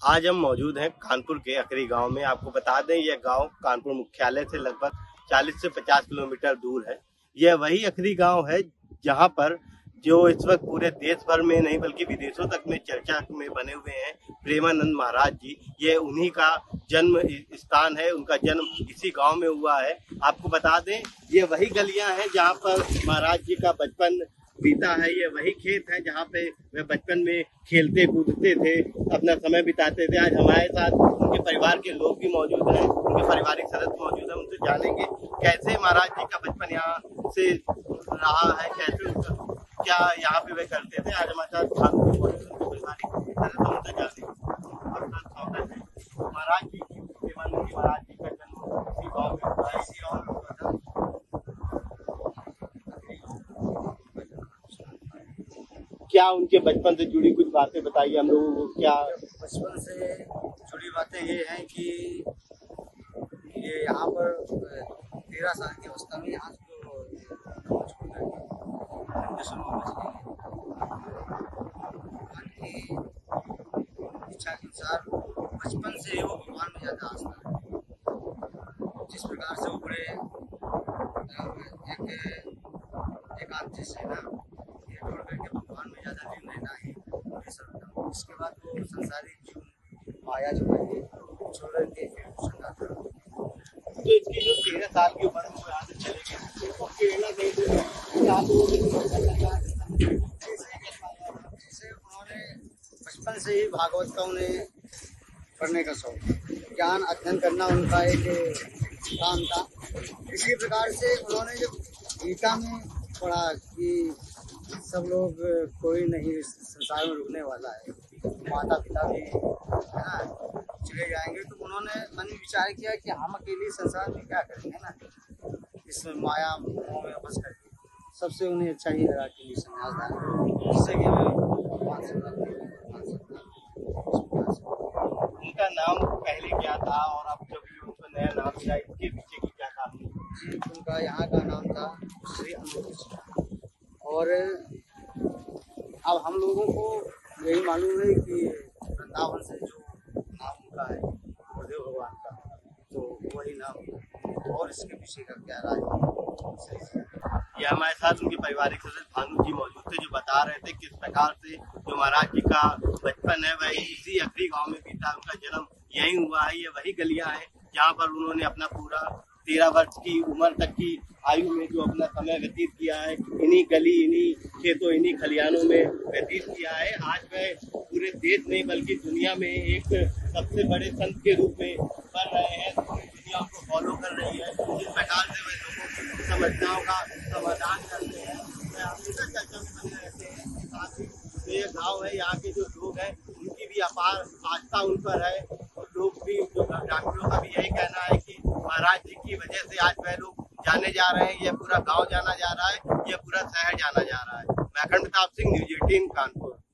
आज हम मौजूद हैं कानपुर के अकरी गांव में। आपको बता दें, यह गांव कानपुर मुख्यालय से लगभग 40 से 50 किलोमीटर दूर है। यह वही अकरी गांव है जहां पर जो इस वक्त पूरे देश भर में नहीं बल्कि विदेशों तक में चर्चा में बने हुए हैं प्रेमानंद महाराज जी। ये उन्हीं का जन्म स्थान है, उनका जन्म इसी गांव में हुआ है। आपको बता दें, ये वही गलियां हैं जहां पर महाराज जी का बचपन बीता है। ये वही खेत है जहाँ पे वे बचपन में खेलते कूदते थे, अपना समय बिताते थे। आज हमारे साथ उनके परिवार के लोग भी मौजूद हैं, उनके पारिवारिक सदस्य मौजूद हैं। उनसे जानेंगे कैसे महाराज जी का बचपन यहाँ से रहा है, कैसे क्या यहाँ पे वे करते थे। आज हमारे साथ पारिवारिक सदस्य, उनसे जानेंगे। महाराज जी महाराज जी का जन्म इसी गाँव में हुआ है, इसी गाँव में हुआ था। क्या उनके बचपन से जुड़ी कुछ बातें बताइए हम लोगों को। क्या बचपन से जुड़ी बातें ये हैं कि ये यहाँ पर 13 साल की अवस्था में यहाँ की इच्छा के अनुसार बचपन से वो भगवान में ज़्यादा आस्था है। जिस प्रकार से वो बड़े एक आदमी से ना छोड़ करके भगवान में ज़्यादा दिन रहना ही समझता। इसके बाद वो संसारिक जीवन माया जो है छोड़ के फिर तो इसकी जो 13 साल की उम्र में यहाँ से चले गए, तो प्रेरणा जैसे उन्होंने बचपन से ही भागवत का उन्हें पढ़ने का शौक, ज्ञान अध्ययन करना उनका एक काम था। इसी प्रकार से उन्होंने जब गीता में पढ़ा कि सब लोग कोई नहीं संसार में रुकने वाला है, माता पिता भी है ना चले जाएंगे, तो उन्होंने मन में विचार किया कि हम अकेले संसार में क्या करेंगे ना, इसमें माया मोह में फंस करके। सबसे उन्हें अच्छा ही लगा कि संन्यास धारण, जिससे कि उनका नाम पहले क्या था और अब जब उनको नया नाम मिला, इसके पीछे की क्या कहानी? जी, उनका यहाँ का नाम था श्री अमृत। और अब हम लोगों को यही मालूम है कि वृंदावन से जो नाम उनका है गुरुदेव भगवान का, तो वही नाम। और इसके पीछे का क्या राज है। ये हमारे साथ उनके पारिवारिक सदस्य भानु जी मौजूद थे, जो बता रहे थे किस प्रकार से जो महाराज जी का बचपन है वही इसी अकरी गांव में बीता। उनका जन्म यहीं हुआ है। ये वही गलियां हैं जहाँ पर उन्होंने अपना पूरा 13 वर्ष की उम्र तक की आयु में जो अपना समय व्यतीत किया है, इन्हीं गली, इन्हीं खेतों, इन्हीं खलियानों में व्यतीत किया है। आज वह पूरे देश में बल्कि दुनिया में एक सबसे बड़े संत के रूप में बढ़ रहे हैं। पूरी दुनिया उनको फॉलो कर रही है। जिस प्रकार से वे लोगों की समस्याओं का समाधान करते हैं, वे हमेशा चर्चा में बने रहते हैं। साथ ही ये गाँव है, यहाँ के जो लोग हैं उनकी भी अपार आस्था उन पर है। और लोग भी, जो ग्रामीणों का भी यही कहना है कि महाराज जी की वजह से आज वह लोग जाने जा रहे हैं, यह पूरा गांव जाना जा रहा है, यह पूरा शहर जाना जा रहा है। मैं अखंड प्रताप सिंह, न्यूज़ 18 कानपुर।